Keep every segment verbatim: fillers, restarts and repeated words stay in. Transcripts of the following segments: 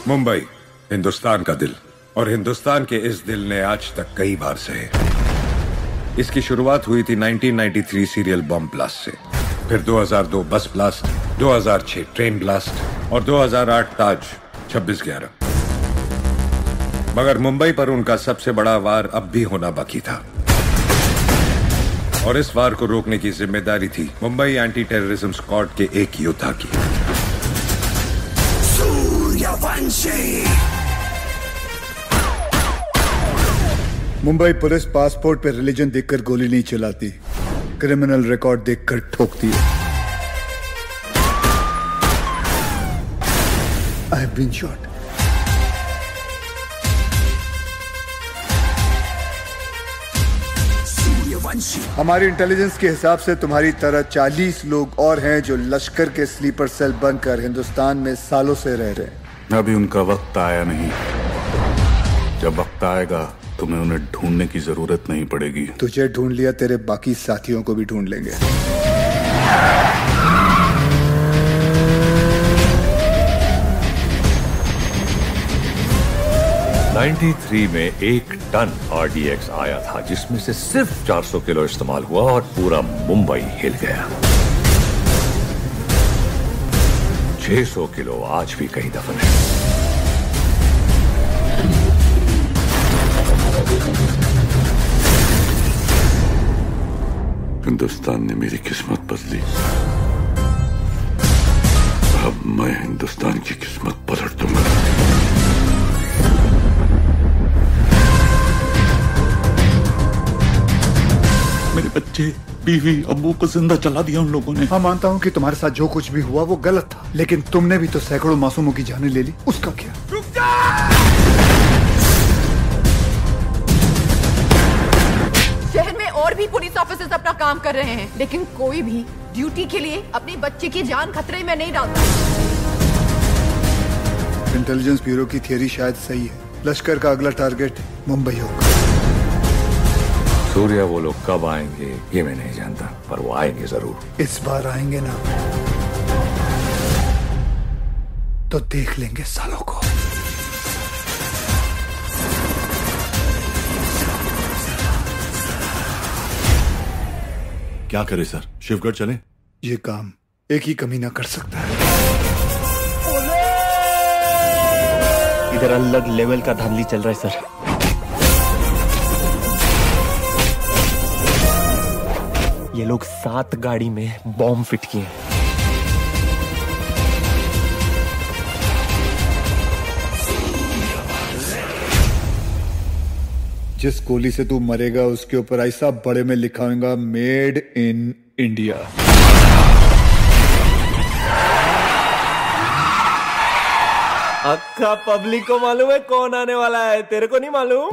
मुंबई हिंदुस्तान का दिल, और हिंदुस्तान के इस दिल ने आज तक कई बार सहे। इसकी शुरुआत हुई थी उन्नीस सौ तिरानवे सीरियल बॉम्ब ब्लास्ट से, फिर दो हज़ार दो बस ब्लास्ट, दो हज़ार छह ट्रेन ब्लास्ट और दो हज़ार आठ ताज छब्बीस ग्यारह। मगर मुंबई पर उनका सबसे बड़ा वार अब भी होना बाकी था, और इस वार को रोकने की जिम्मेदारी थी मुंबई एंटी टेररिज्म स्क्वाड के एक योद्धा की। मुंबई पुलिस पासपोर्ट पे रिलीजन देखकर गोली नहीं चलाती, क्रिमिनल रिकॉर्ड देखकर ठोकती है। I have been shot. हमारी इंटेलिजेंस के हिसाब से तुम्हारी तरह चालीस लोग और हैं जो लश्कर के स्लीपर सेल बनकर हिंदुस्तान में सालों से रह रहे हैं। अभी उनका वक्त आया नहीं। जब वक्त आएगा तुम्हें उन्हें ढूंढने की जरूरत नहीं पड़ेगी। तुझे ढूंढ लिया, तेरे बाकी साथियों को भी ढूंढ लेंगे। तिरानवे में एक टन आर डी एक्स आया था, जिसमें से सिर्फ चार सौ किलो इस्तेमाल हुआ और पूरा मुंबई हिल गया। छह सौ किलो आज भी कहीं दफन है। हिंदुस्तान ने मेरी किस्मत बदली, अब मैं हिंदुस्तान की किस्मत पलट दूंगा। मेरे बच्चे, बीवी, अब्बू को जिंदा जला दिया उन लोगों ने। हाँ, मानता हूँ कि तुम्हारे साथ जो कुछ भी हुआ वो गलत था, लेकिन तुमने भी तो सैकड़ों मासूमों की जानें ले ली। उसका क्या? रुक जा! शहर में और भी पुलिस ऑफिसर्स अपना काम कर रहे हैं, लेकिन कोई भी ड्यूटी के लिए अपने बच्चे की जान खतरे में नहीं डालता। इंटेलिजेंस ब्यूरो की थियरी शायद सही है। लश्कर का अगला टारगेट मुंबई होगा। सूर्या वो लोग कब आएंगे ये मैं नहीं जानता, पर वो आएंगे जरूर। इस बार आएंगे ना तो देख लेंगे सालों को। क्या करे सर, शिवगढ़ चले? ये काम एक ही कमीना कर सकता है। इधर अलग लेवल का धांधली चल रहा है सर। ये लोग सात गाड़ी में बॉम्ब फिट किए हैं। जिस गोली से तू मरेगा उसके ऊपर ऐसा बड़े में लिखा होगा, मेड इन इंडिया। अक्का पब्लिक को मालूम है कौन आने वाला है, तेरे को नहीं मालूम?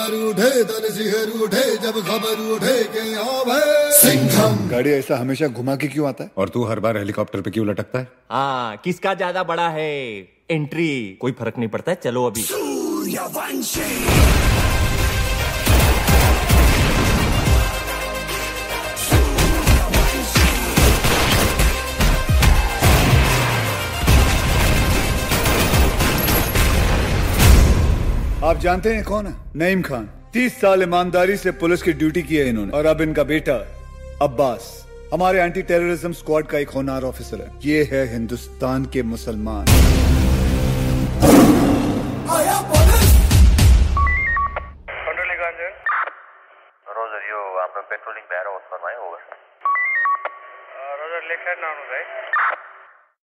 जब खबर उठे के सिंघम। गाड़ी ऐसा हमेशा घुमा के क्यों आता है? और तू हर बार हेलीकॉप्टर पे क्यों लटकता है? हाँ, किसका ज्यादा बड़ा है एंट्री, कोई फर्क नहीं पड़ता है। चलो अभी। आप जानते हैं कौन है? नईम खान। तीस साल ईमानदारी से पुलिस की ड्यूटी की है इन्होंने, और अब इनका बेटा अब्बास हमारे एंटी टेररिज्म स्क्वाड का एक होनहार ऑफिसर है। ये है हिंदुस्तान के मुसलमान। petrolling barrow for my over. Uh, Roger, left hand now, right?